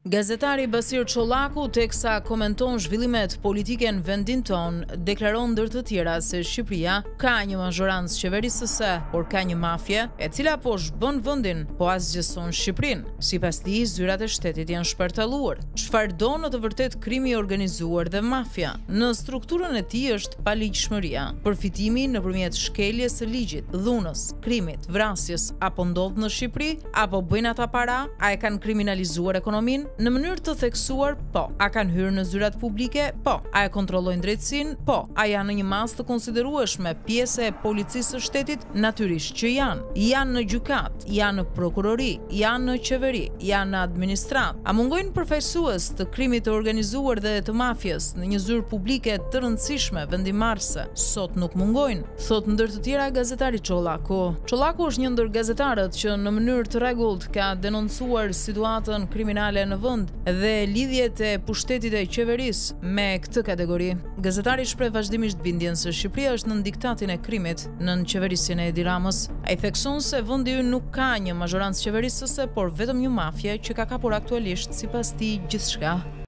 Gazetari Basir Çollaku, teksa komenton zhvillimet politike në vendin ton, deklaron ndër të tjera se Shqipëria ka një mazhorancë qeverisëse, por ka një mafje e cila po zhbën vendin, po asgjëson Shqipërinë. Sipas tij, zyrat e shtetit janë shpërtalluar. Çfarë do në të vërtet krimi i organizuar dhe mafia? Në strukturën e tij është paligjshmëria, përfitimi nëpërmjet shkeljes së ligjit, dhunës, krimit, vrasjes, apo ndodh në Shqipëri, apo bëjnë ata para, a e kanë kriminalizuar ekonominë? Në mënyrë të theksuar, po. A kanë hyrë në zyrat publike? Po. A e kontrollojnë drejtësinë? Po. A janë në një masë të konsiderueshme pjesë e policisë së shtetit? Natyrisht që janë. Janë në gjykat, janë në prokurori, janë në qeveri, janë në administrat. A mungojnë përfaqësues të krimit të organizuar dhe të mafjes në një zyrë publike të rëndësishme vendimarrëse? Sot nuk mungojnë, thot ndër të tjera gazetari Çollaku. Çollaku është një ndër gazetarët që në mënyrë të rregullt ka denoncuar situatën kriminale në vend dhe lidhjet e pushtetit e qeverisë me këtë kategori. Gazetari shpreh vazhdimisht bindjen se Shqipëria është nën diktatin e krimit, nën qeverisjen e Edi Ramës. Ai thekson se vendi ynë nuk ka një mazhorancë qeverisëse, por vetëm një mafje që ka kapur aktualisht sipas tij gjithçka.